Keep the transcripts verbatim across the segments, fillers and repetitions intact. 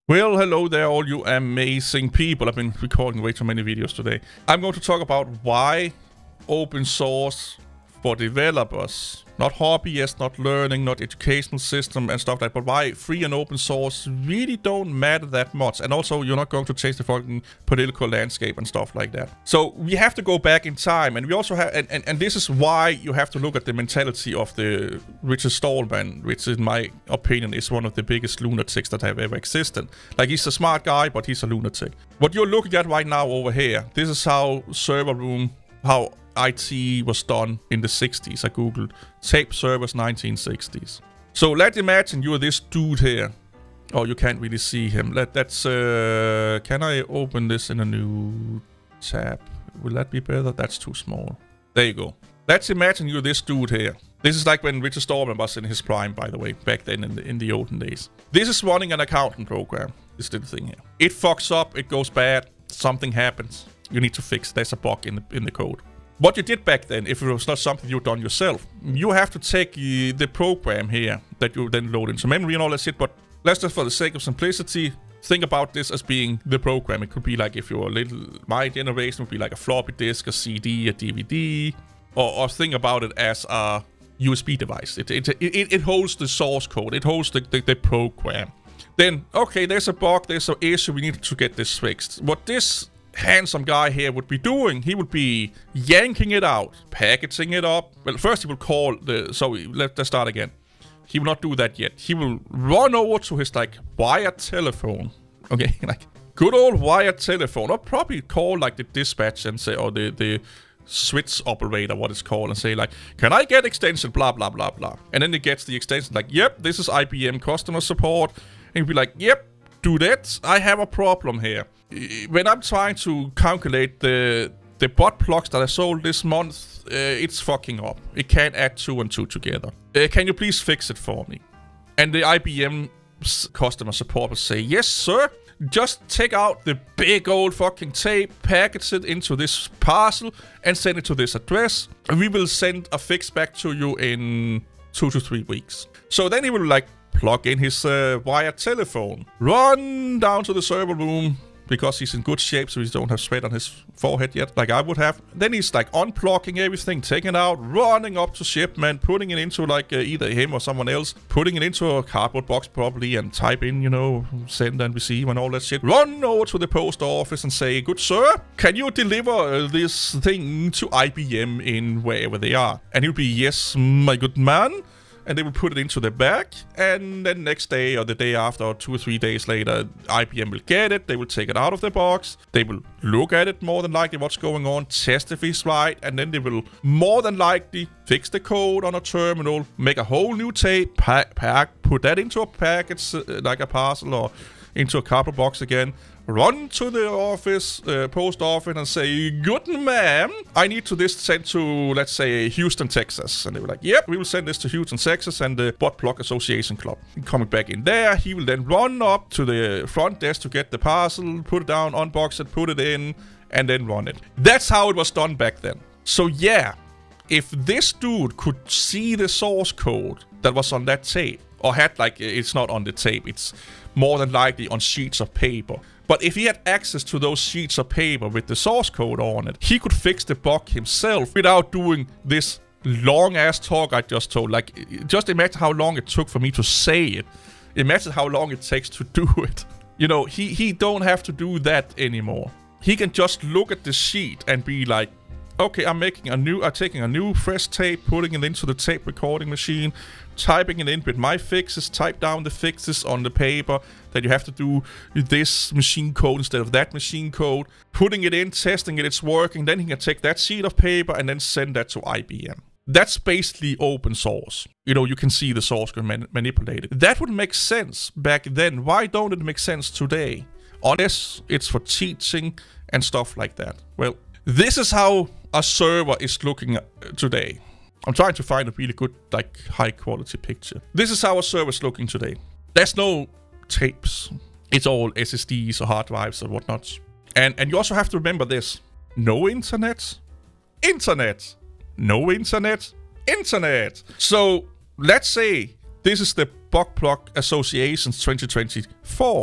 Well, hello there, all you amazing people. I've been recording way too many videos today. I'm going to talk about why open source for developers, not hobbyists, not learning, not educational system and stuff like that, but why free and open source really don't matter that much. And also, you're not going to change the fucking political landscape and stuff like that. So we have to go back in time, and we also have, and, and, and this is why you have to look at the mentality of the Richard Stallman, which in my opinion is one of the biggest lunatics that have ever existed. Like, he's a smart guy, but he's a lunatic. What you're looking at right now over here, this is how server room, how I T was done in the sixties. I googled tape servers nineteen sixties. So let's imagine you're this dude here. Oh, you can't really see him. Let that's uh can I open this in a new tab? Will that be better? That's too small. There you go. Let's imagine you're this dude here. This is like when Richard Stallman was in his prime, by the way, back then in the, in the olden days. This is running an accountant program. This little thing here. It fucks up, it goes bad, something happens. You need to fix. There's a bug in the in the code. What you did back then, if it was not something you've done yourself, you have to take uh, the program here that you then load into memory and all that shit, but let's just, for the sake of simplicity, think about this as being the program. It could be like, if you're a little, my generation would be like a floppy disk, a C D, a D V D, or, or think about it as a U S B device. It, it, it, it holds the source code, it holds the, the, the program. Then, okay, there's a bug, there's an issue, we need to get this fixed. What this handsome guy here would be doing, he would be yanking it out, packaging it up. Well, first he will call the, so let, let's start again. He will not do that yet. He will run over to his like wired telephone. Okay, like good old wired telephone, or probably call like the dispatch and say, or the, the switch operator, what it's called, and say like, can I get extension, blah, blah, blah, blah. And then he gets the extension like, yep, this is I B M customer support. And he'll be like, yep, do that, I have a problem here. When I'm trying to calculate the the butt plugs that I sold this month, uh, it's fucking up. It can't add two and two together. Uh, can you please fix it for me? And the I B M customer support will say, yes, sir. Just take out the big old fucking tape, package it into this parcel, and send it to this address. We will send a fix back to you in two to three weeks. So then he will like plug in his uh, wired telephone, run down to the server room, because he's in good shape, so he don't have sweat on his forehead yet, like I would have. Then he's like unplugging everything, taking it out, running up to shipment, putting it into like uh, either him or someone else, putting it into a cardboard box probably, and type in, you know, send and receive and all that shit. Run over to the post office and say, good sir, can you deliver uh, this thing to I B M in wherever they are? And he'll be, yes, my good man. And they will put it into the bag, and then next day or the day after or two or three days later, I B M will get it, they will take it out of the box, they will look at it more than likely what's going on, test if it's right, and then they will more than likely fix the code on a terminal, make a whole new tape, pack, pack put that into a package, uh, like a parcel or into a cardboard box again, run to the office, uh, post office, and say, good ma'am, I need to this sent to, let's say, Houston, Texas. And they were like, yep, we will send this to Houston, Texas, and the Butt Plug Association Club. Coming back in there, he will then run up to the front desk to get the parcel, put it down, unbox it, put it in, and then run it. That's how it was done back then. So yeah, if this dude could see the source code that was on that tape, or had like, it's not on the tape, it's more than likely on sheets of paper. But if he had access to those sheets of paper with the source code on it, he could fix the bug himself without doing this long-ass talk I just told. Like, just imagine how long it took for me to say it. Imagine how long it takes to do it. You know, he, he don't have to do that anymore. He can just look at the sheet and be like, okay, I'm making a new, I'm taking a new fresh tape, putting it into the tape recording machine, typing it in with my fixes, type down the fixes on the paper, that you have to do this machine code instead of that machine code, putting it in, testing it, it's working, then he can take that sheet of paper and then send that to I B M. That's basically open source. You know, you can see the source code man manipulated. That would make sense back then. Why don't it make sense today? Unless it's for teaching and stuff like that. Well, this is how a server is looking today. I'm trying to find a really good, like, high quality picture. This is how a server is looking today. There's no tapes. It's all S S Ds or hard drives or whatnot. And and you also have to remember this. No internet. Internet. No internet. Internet. So let's say this is the Butt Plug Association's twenty twenty-four.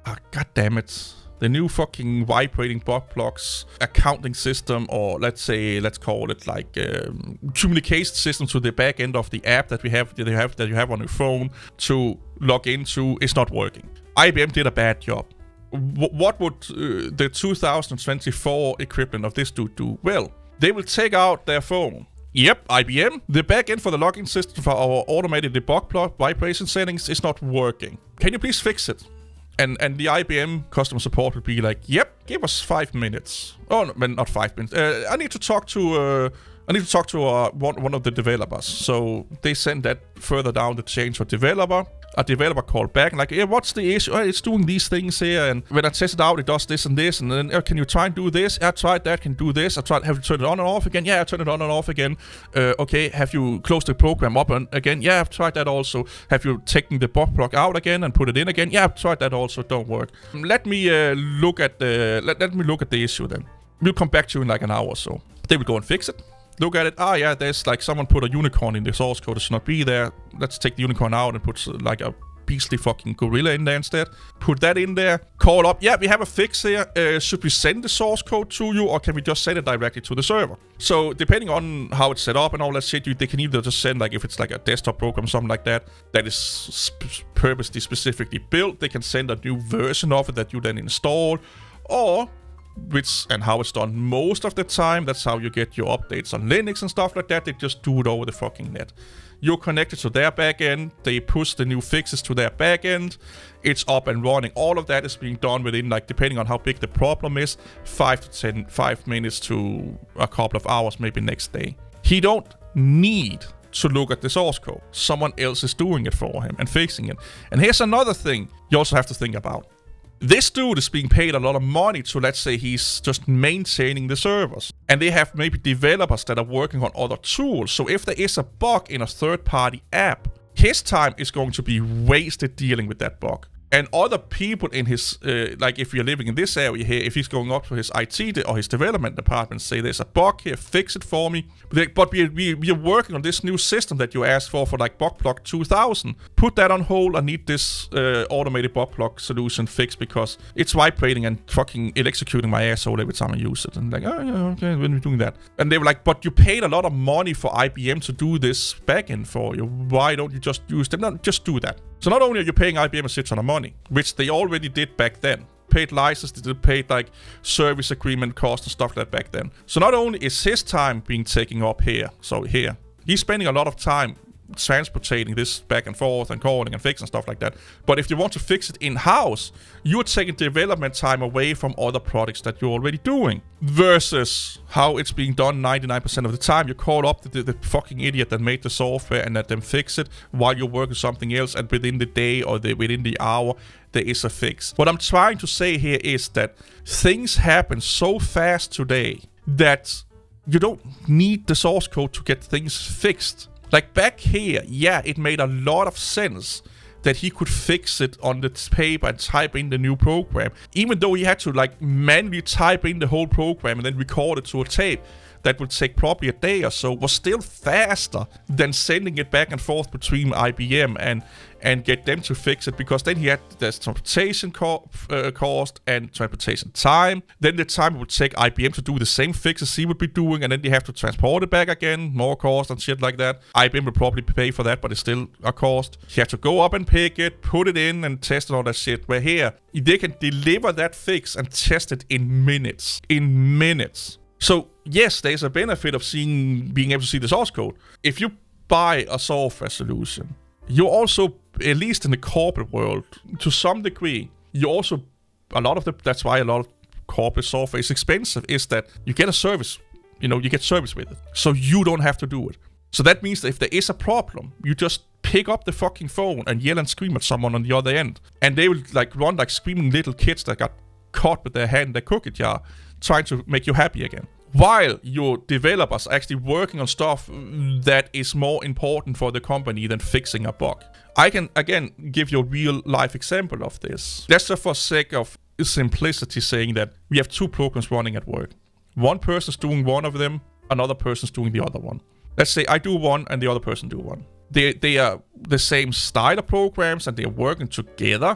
ah, god damn it. The new fucking vibrating bug blocks accounting system, or let's say, let's call it like um, communication system to the back end of the app that we have, that you have, that you have on your phone to log into is not working. I B M did a bad job. W what would uh, the two thousand twenty-four equivalent of this do do? Well, they will take out their phone. Yep, I B M, the backend for the login system for our automated debug block vibration settings is not working. Can you please fix it? And and the I B M customer support would be like, yep, give us five minutes. Oh, no, not five minutes. Uh, I need to talk to uh, I need to talk to uh, one one of the developers. So they send that further down the chain to a developer. A developer called back and like, yeah, what's the issue? Oh, it's doing these things here, and when I test it out, it does this and this, and then oh, can you try and do this? I tried that, can do this. I tried, have you turned it on and off again? Yeah, I turned it on and off again. Uh, okay, have you closed the program up and again? Yeah, I've tried that also. Have you taken the bug block out again and put it in again? Yeah, I've tried that also. Don't work. Let me uh, look at the let, let me look at the issue then. We'll come back to you in like an hour or so. They will go and fix it. Look at it. Ah, yeah, there's like someone put a unicorn in the source code. It should not be there. Let's take the unicorn out and put uh, like a beastly fucking gorilla in there instead. Put that in there. Call up. Yeah, we have a fix here. Uh, should we send the source code to you, or can we just send it directly to the server? So depending on how it's set up and all that shit, you, they can either just send, like if it's like a desktop program, something like that, that is sp purposely specifically built, they can send a new version of it that you then install, or which and how it's done most of the time, that's how you get your updates on Linux and stuff like that, they just do it over the fucking net. You're connected to their backend, they push the new fixes to their backend, it's up and running. All of that is being done within, like, depending on how big the problem is, five to ten, five minutes to a couple of hours, maybe next day. He don't need to look at the source code. Someone else is doing it for him and fixing it. And here's another thing you also have to think about. This dude is being paid a lot of money to, let's say, he's just maintaining the servers. And they have maybe developers that are working on other tools. So if there is a bug in a third-party app, his time is going to be wasted dealing with that bug. And other people in his, uh, like if you're living in this area here, if he's going up to his I T or his development department, say there's a bug here, fix it for me. But we, we, we are working on this new system that you asked for, for like Bug Block two thousand. Put that on hold. I need this uh, automated Bug Block solution fixed because it's vibrating and fucking executing my asshole every time I use it. And like, oh yeah, okay, when we're doing that. And they were like, but you paid a lot of money for I B M to do this backend for you. Why don't you just use them? No, just do that. So not only are you paying I B M a shit ton of money, which they already did back then, paid license, they paid like service agreement costs and stuff like that back then. So not only is his time being taken up here, so here, he's spending a lot of time transporting this back and forth and calling and fixing stuff like that. But if you want to fix it in-house, you're taking development time away from other products that you're already doing. Versus how it's being done ninety-nine percent of the time. You call up the, the, the fucking idiot that made the software and let them fix it while you're working something else, and within the day or the, within the hour, there is a fix. What I'm trying to say here is that things happen so fast today that you don't need the source code to get things fixed. Like back here, yeah, it made a lot of sense that he could fix it on the paper and type in the new program. Even though he had to like manually type in the whole program and then record it to a tape, that would take probably a day or so, was still faster than sending it back and forth between I B M and and get them to fix it, because then he had the transportation co uh, cost and transportation time. Then the time it would take I B M to do the same fixes he would be doing, and then they have to transport it back again, more cost and shit like that. I B M would probably pay for that, but it's still a cost. He had to go up and pick it, put it in and test and all that shit. Where here, they can deliver that fix and test it in minutes. In minutes. So yes, there's a benefit of seeing, being able to see the source code. If you buy a software solution, you also, at least in the corporate world, to some degree, you also, a lot of the, that's why a lot of corporate software is expensive, is that you get a service, you know, you get service with it. So you don't have to do it. So that means that if there is a problem, you just pick up the fucking phone and yell and scream at someone on the other end. And they will like run like screaming little kids that got caught with their hand in their cookie jar, trying to make you happy again. While your developers are actually working on stuff that is more important for the company than fixing a bug. I can, again, give you a real-life example of this. That's just for sake of simplicity, saying that we have two programs running at work. One person's doing one of them, another person's doing the other one. Let's say I do one and the other person do one. They, they are the same style of programs and they're working together,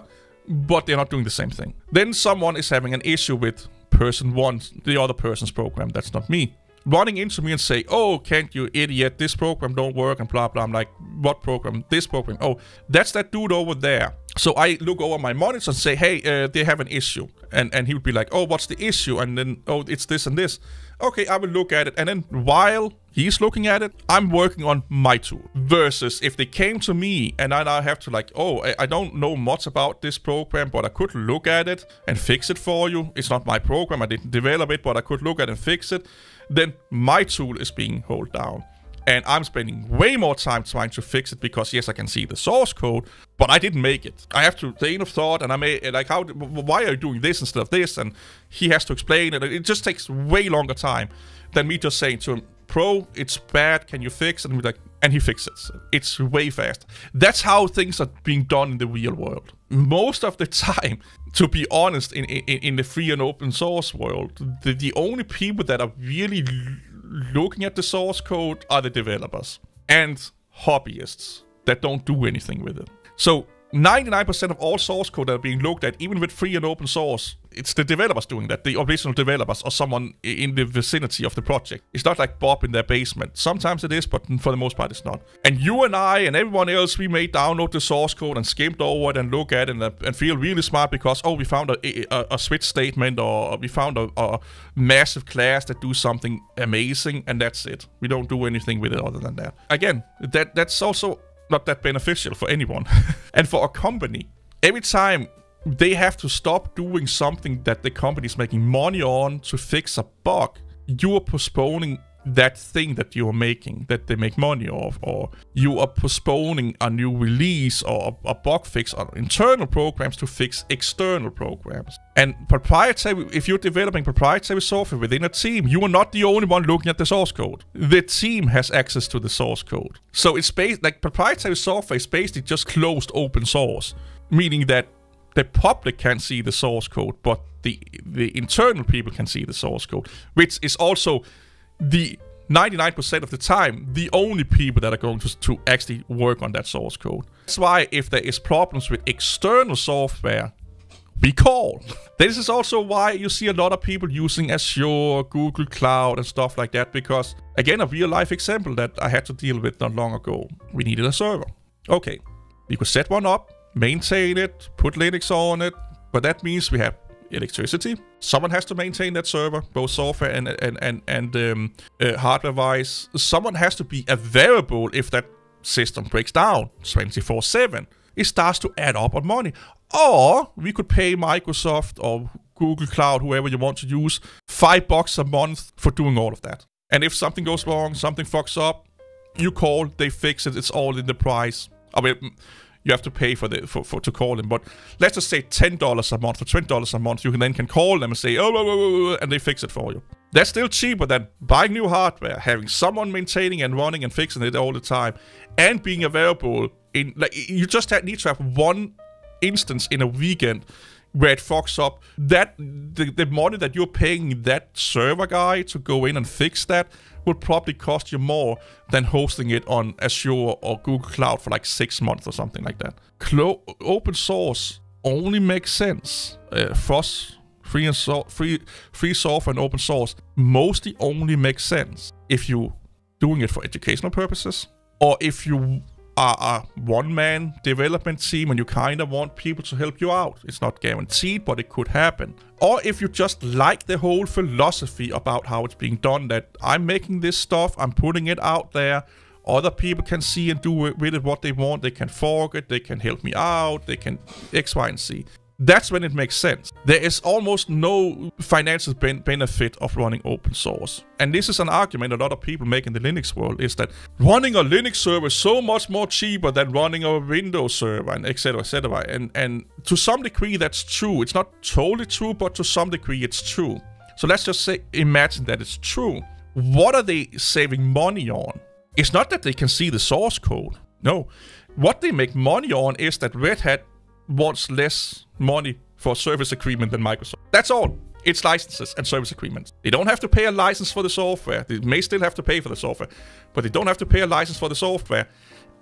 but they're not doing the same thing. Then someone is having an issue with person one, the other person's program, that's not me, running into me and say, oh, can't you idiot, this program don't work and blah blah. I'm like, what program? This program. Oh, that's that dude over there. So I look over my monitor and say, hey, uh, they have an issue. And and he would be like, oh, what's the issue? And then, oh, it's this and this. Okay, I will look at it. And then while he's looking at it, I'm working on my tool. Versus if they came to me and I now have to like, oh, I, I don't know much about this program, but I could look at it and fix it for you. It's not my program. I didn't develop it, but I could look at it and fix it. Then my tool is being held down. And I'm spending way more time trying to fix it because, yes, I can see the source code, but I didn't make it. I have to train of thought, and I may, like, how, why are you doing this instead of this? And he has to explain it. It just takes way longer time than me just saying to him, bro, it's bad, can you fix it? And, like, and he fixes it. It's way fast. That's how things are being done in the real world. Most of the time, to be honest, in, in, in the free and open source world, the, the only people that are really looking at the source code are the developers and hobbyists that don't do anything with it. So ninety-nine percent of all source code that are being looked at, even with free and open source, it's the developers doing that, the original developers or someone in the vicinity of the project. It's not like Bob in their basement. Sometimes it is, but for the most part it's not. And you and I and everyone else, we may download the source code and skim over it and look at it and, and feel really smart because, oh, we found a, a, a switch statement or we found a, a massive class that do something amazing, and that's it. We don't do anything with it other than that. Again, that that's also not that beneficial for anyone. And for a company, every time they have to stop doing something that the company is making money on to fix a bug, you are postponing that thing that you are making, that they make money off, or you are postponing a new release or a bug fix on internal programs to fix external programs. And proprietary, if you're developing proprietary software within a team, you are not the only one looking at the source code. The team has access to the source code. So it's based, like proprietary software is basically just closed open source, meaning that the public can see the source code, but the the internal people can see the source code, which is also the ninety-nine percent of the time the only people that are going to, to actually work on that source code. That's why if there is problems with external software, we call. This is also why you see a lot of people using Azure, Google Cloud and stuff like that, because again, a real life example that I had to deal with not long ago. We needed a server. Okay, we could set one up, maintain it, put Linux on it, but that means we have electricity. Someone has to maintain that server, both software and and and, and um, uh, hardware-wise. Someone has to be available if that system breaks down twenty-four seven. It starts to add up on money. Or we could pay Microsoft or Google Cloud, whoever you want to use, five bucks a month for doing all of that. And if something goes wrong, something fucks up, you call, they fix it. It's all in the price. I mean, you have to pay for the for, for to call them, but let's just say ten dollars a month or twenty dollars a month. You can then can call them and say, oh, oh, oh, oh, and they fix it for you. That's still cheaper than buying new hardware, having someone maintaining and running and fixing it all the time, and being available in, like, you just have, need to have one instance in a weekend where it fucks up. That the, the money that you're paying that server guy to go in and fix that would probably cost you more than hosting it on Azure or Google Cloud for like six months or something like that. Clo open source only makes sense. Uh, F O S, free and so free free software and open source, mostly only makes sense if you're doing it for educational purposes, or if you are a one-man development team and you kind of want people to help you out. It's not guaranteed, but it could happen. Or if you just like the whole philosophy about how it's being done, that I'm making this stuff, I'm putting it out there, other people can see and do with it what they want, they can fork it, they can help me out, they can X, Y, and Z. That's when it makes sense. There is almost no financial ben benefit of running open source. And this is an argument a lot of people make in the Linux world, is that running a Linux server is so much more cheaper than running a Windows server, and et cetera, et cetera. And, and to some degree, that's true. It's not totally true, but to some degree, it's true. So let's just say, imagine that it's true. What are they saving money on? It's not that they can see the source code. No. What they make money on is that Red Hat wants less money for a service agreement than Microsoft. That's all. It's licenses and service agreements. They don't have to pay a license for the software. They may still have to pay for the software, but they don't have to pay a license for the software.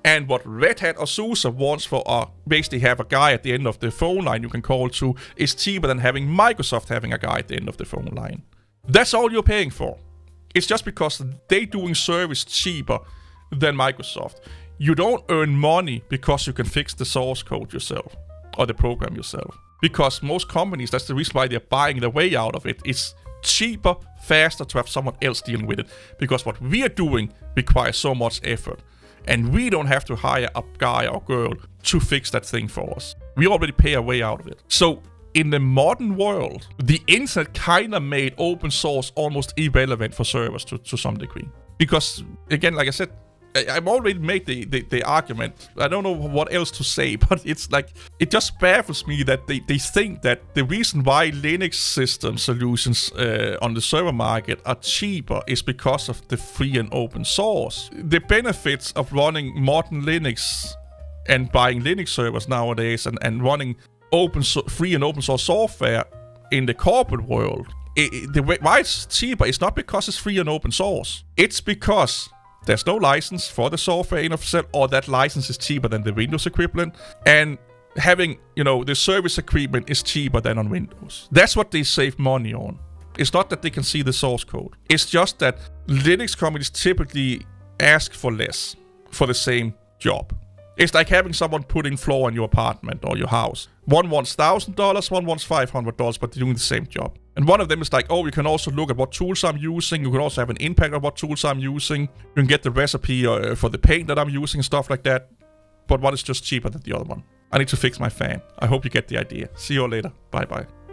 And what Red Hat or SUSE wants for uh, basically have a guy at the end of the phone line you can call to is cheaper than having Microsoft having a guy at the end of the phone line. That's all you're paying for. It's just because they're doing service cheaper than Microsoft. You don't earn money because you can fix the source code yourself or the program yourself. Because most companies, that's the reason why they're buying their way out of it. It's cheaper, faster to have someone else dealing with it. Because what we are doing requires so much effort. And we don't have to hire a guy or girl to fix that thing for us. We already pay our way out of it. So in the modern world, the internet kind of made open source almost irrelevant for servers to, to some degree. Because, again, like I said, I've already made the, the, the argument. I don't know what else to say, but it's like, it just baffles me that they, they think that the reason why Linux system solutions uh, on the server market are cheaper is because of the free and open source. The benefits of running modern Linux and buying Linux servers nowadays and, and running open so free and open source software in the corporate world, it, it, the way, why it's cheaper is not because it's free and open source. It's because there's no license for the software in of itself, or that license is cheaper than the Windows equivalent. And having, you know, the service agreement is cheaper than on Windows. That's what they save money on. It's not that they can see the source code. It's just that Linux companies typically ask for less for the same job. It's like having someone put in floor in your apartment or your house. One wants one thousand dollars, one wants five hundred dollars, but they're doing the same job. And one of them is like, oh, you can also look at what tools I'm using. You can also have an impact on what tools I'm using. You can get the recipe uh, for the paint that I'm using and stuff like that. But one is just cheaper than the other one. I need to fix my fan. I hope you get the idea. See you all later. Bye-bye.